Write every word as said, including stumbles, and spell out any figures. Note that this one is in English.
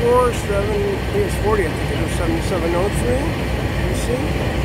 four seven, I think it's forty, I think it is seventy-seven oh three. You see?